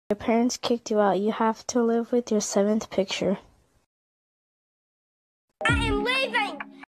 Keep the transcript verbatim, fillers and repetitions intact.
Your parents kicked you out. You have to live with your seventh picture. I am leaving!